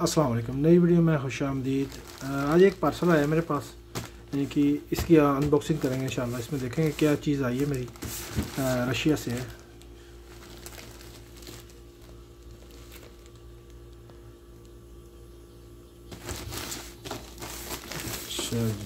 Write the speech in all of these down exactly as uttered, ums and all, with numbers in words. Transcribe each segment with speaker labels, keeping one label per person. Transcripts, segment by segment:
Speaker 1: अस्सलाम वालेकुम। नई वीडियो में खुशामदीद। आज एक पार्सल आया मेरे पास, यानी कि इसकी अनबॉक्सिंग करेंगे इंशाल्लाह। इसमें देखेंगे क्या चीज़ आई है मेरी, रशिया से है। अच्छा जी,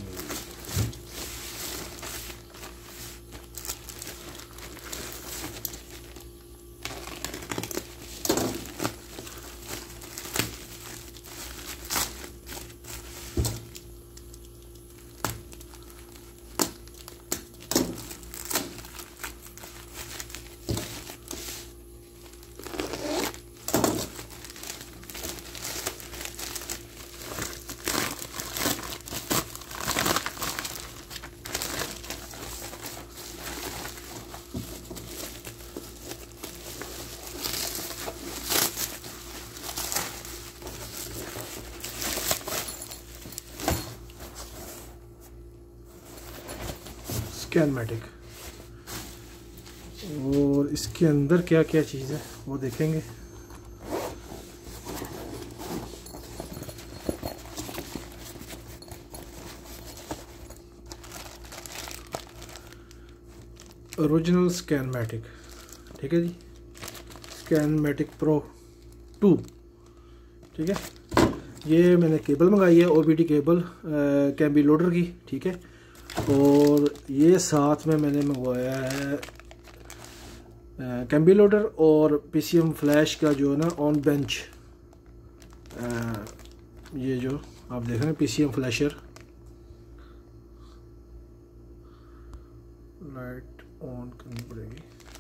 Speaker 1: स्कैनमेटिक। और इसके अंदर क्या क्या चीज़ है वो देखेंगे। ओरिजिनल स्कैनमेटिक, ठीक है जी। स्कैनमेटिक प्रो टू, ठीक है। ये मैंने केबल मंगाई है, ओबीडी केबल कैम्बी लोडर की, ठीक है। और ये साथ में मैंने मंगवाया है कैम्बी लोडर और पीसीएम फ्लैश का जो है ना ऑन बेंच, ये जो आप देख रहे हैं पीसीएम फ्लैशर। लाइट ऑन करनी पड़ेगी,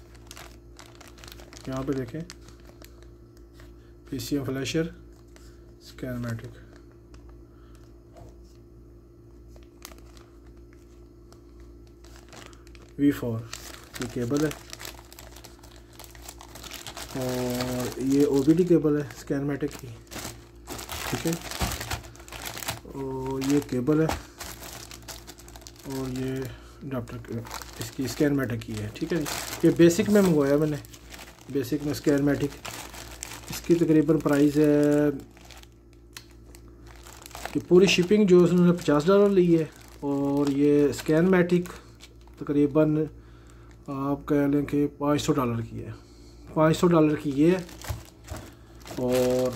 Speaker 1: यहाँ पे देखें PCM flasher Scanmatik. V four ये केबल है, और ये ओबीडी केबल है स्कैनमेटिक की, ठीक है। और ये केबल है, और ये अडाप्टर इसकी स्कैनमेटिक की है, ठीक है जी। ये बेसिक में मंगवाया मैंने, बेसिक में स्कैनमेटिक। इसकी तकरीबन प्राइस है कि पूरी शिपिंग जो उसने पचास डॉलर ली है, और ये स्कैनमेटिक तकरीबन आप कह लें कि पाँच सौ डॉलर की है। पाँच सौ डॉलर की ये है, और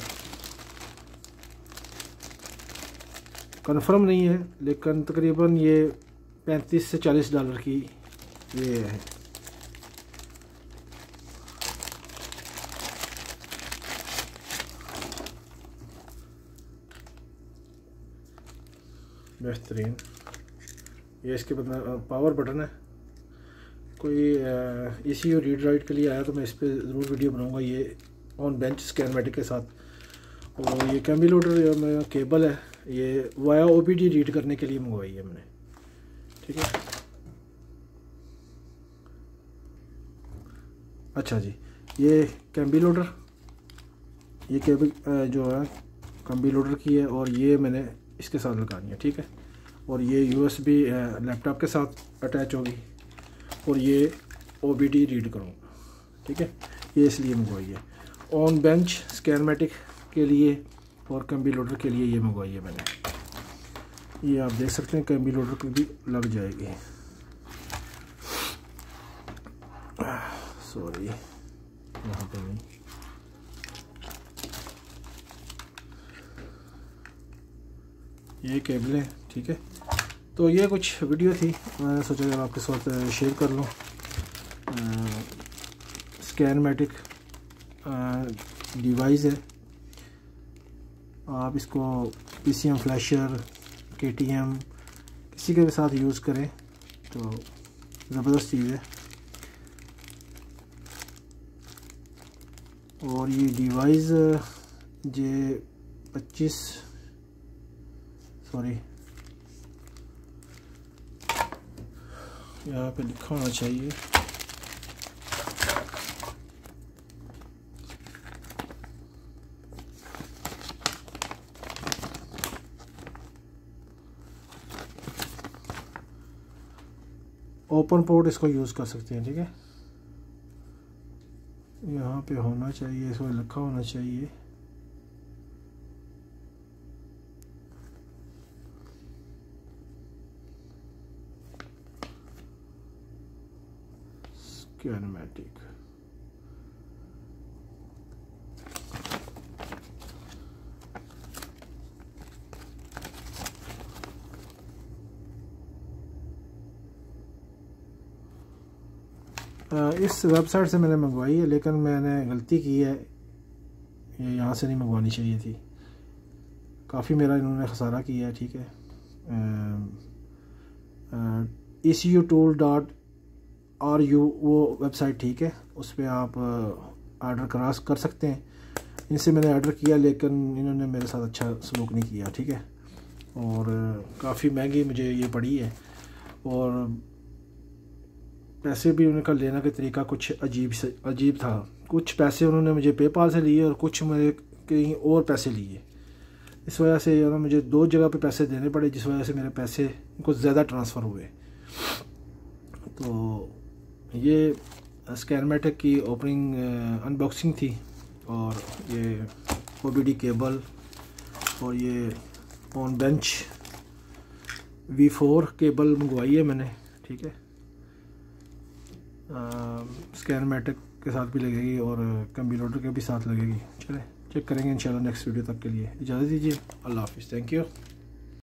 Speaker 1: कंफर्म नहीं है लेकिन तकरीबन ये पैंतीस से चालीस डॉलर की ये है। बेहतरीन। ये इसके पावर बटन है। कोई ईसीयू रीड राइट के लिए आया तो मैं इस पर ज़रूर वीडियो बनाऊंगा, ये ऑन बेंच स्कैनमेटिक के साथ। और ये कैम्बी लोडर जो मेरा केबल है, ये वाया ओबीडी रीड करने के लिए मंगवाई है मैंने, ठीक है। अच्छा जी, ये कैम्बी लोडर, ये केबल जो है कैम्बी लोडर की है, और ये मैंने इसके साथ लगानी है, ठीक है। और ये यूएसबी लैपटॉप के साथ अटैच होगी, और ये ओबीडी रीड करूँगा, ठीक है। ये इसलिए मंगवाई है ऑन बेंच स्कैनमेटिक के लिए, और कैम्बी लोडर के लिए ये मंगवाई है मैंने। ये आप देख सकते हैं कैम्बी लोडर को भी लग जाएगी। सॉरी, यहाँ पे नहीं। ये केबलें, ठीक है। तो ये कुछ वीडियो थी, मैंने सोचा जब आपके साथ शेयर कर लूँ। स्कैनमेटिक डिवाइस है, आप इसको पीसीएम फ्लैशर, केटीएम किसी के भी साथ यूज़ करें तो ज़बरदस्त चीज़ है। और ये डिवाइस जे पच्चीस सॉरी यहाँ पे लिखा होना चाहिए, ओपन पोर्ट इसको यूज़ कर सकते हैं, ठीक है। यहाँ पे होना चाहिए, इसमें लिखा होना चाहिए कैनमेटिक। इस वेबसाइट से मैंने मंगवाई है, लेकिन मैंने गलती की है, ये यहाँ से नहीं मंगवानी चाहिए थी। काफ़ी मेरा इन्होंने खसारा किया है। ठीक है, E C U tool dot R U वो वेबसाइट ठीक है, उस पर आप ऑर्डर करा कर सकते हैं। इनसे मैंने ऑर्डर किया, लेकिन इन्होंने मेरे साथ अच्छा सलूक नहीं किया। ठीक है, और काफ़ी महंगी मुझे ये पड़ी है, और पैसे भी उनका लेने का तरीका कुछ अजीब से अजीब था। कुछ पैसे उन्होंने मुझे पेपाल से लिए और कुछ मेरे कहीं और पैसे लिए। इस वजह से ना मुझे दो जगह पे पैसे देने पड़े, जिस वजह से मेरे पैसे कुछ ज़्यादा ट्रांसफ़र हुए। तो ये कैनमेटिक की ओपनिंग अनबॉक्सिंग थी, और ये ओ बी डी केबल, और ये on bench V four cable मंगवाई है मैंने। ठीक है, कैनमेटिक के साथ भी लगेगी और कंप्यूटर के भी साथ लगेगी। चले चेक करेंगे इंशाल्लाह नेक्स्ट वीडियो तक के लिए। इजाज़त दीजिए, अल्लाह हाफिज़, थैंक यू।